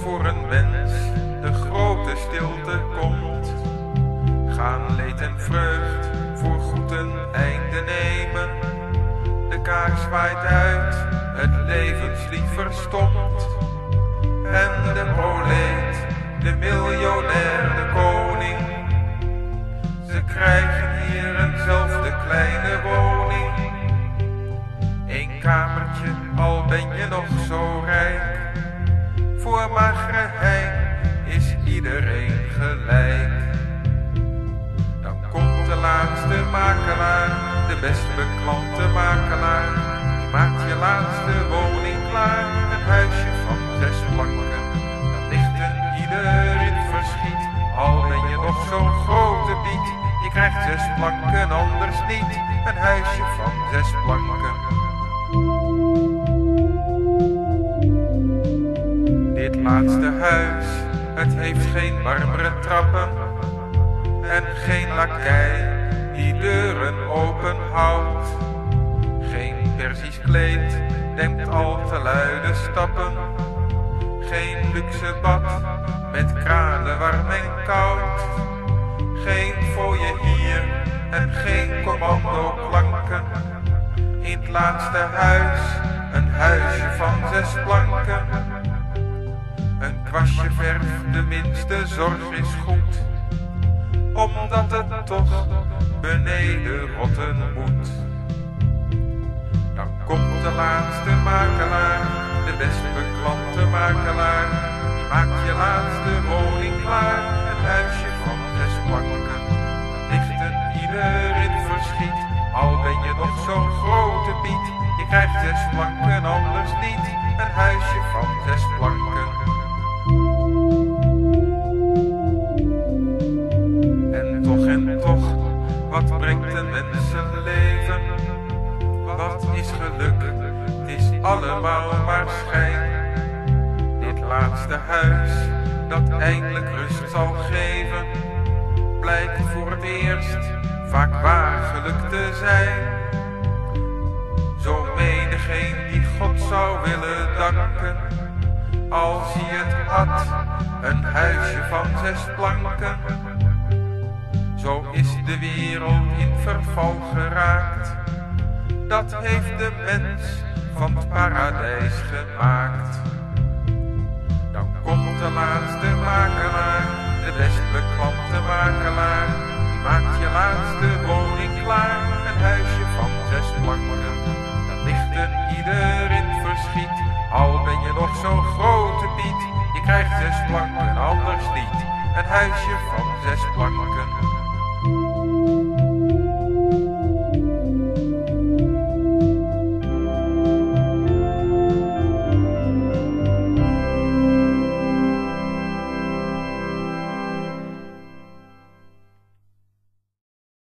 voor een mens de grote stilte komt, gaan leed en vreugd voor goed een einde nemen. De kaars waait uit, het levenslied verstomt, en de proleet, de miljonair, de koning, ze krijgen hier eenzelfde kleine woning. Eén kamertje, al ben je nog zo rijk, voor magere hein is iedereen gelijk. Dan komt de laatste makelaar, de best beklante makelaar, die maakt je laatste woning klaar. Een huisje van 6 planken, dat ligt een ieder in verschiet, al ben je nog zo'n grote biet, je krijgt 6 planken anders niet. Een huisje van 6 planken. Dit laatste huis, het heeft geen marmeren trappen en geen lakij die deuren open houdt. Geen Persisch kleed dempt al te luide stappen, geen luxe bad met kranen warm en koud. Geen fooie hier en geen commandoklanken. In het laatste huis, een huisje van 6 planken. Een kwastje verf, de minste zorg is goed, omdat het toch beneden rotten moet. Dan komt de laatste makelaar, de best beklante makelaar, die maakt je laatste woning klaar. Een huisje van 6 planken, dat ligt een ieder in verschiet, al ben je nog zo'n grote biet, je krijgt 6 planken anders niet. Een huisje van 6 planken. En toch, wat brengt een mensenleven? Wat is geluk? Het is allemaal maar schijn. Dit laatste huis, dat eindelijk rust zal geven, blijkt voor het eerst vaak waar geluk te zijn. Zo menigeen die God zou willen danken, als hij het had, een huisje van 6 planken. Zo is de wereld in verval geraakt, dat heeft de mens van het paradijs gemaakt. Dan komt de laatste makelaar, de best beklante makelaar, die maakt je laatste woning klaar. Een huisje van 6 planken, dat ligt een ieder in verschiet, al ben je nog zo'n grote biet, je krijgt 6 planken anders niet. Een huisje van 6 planken.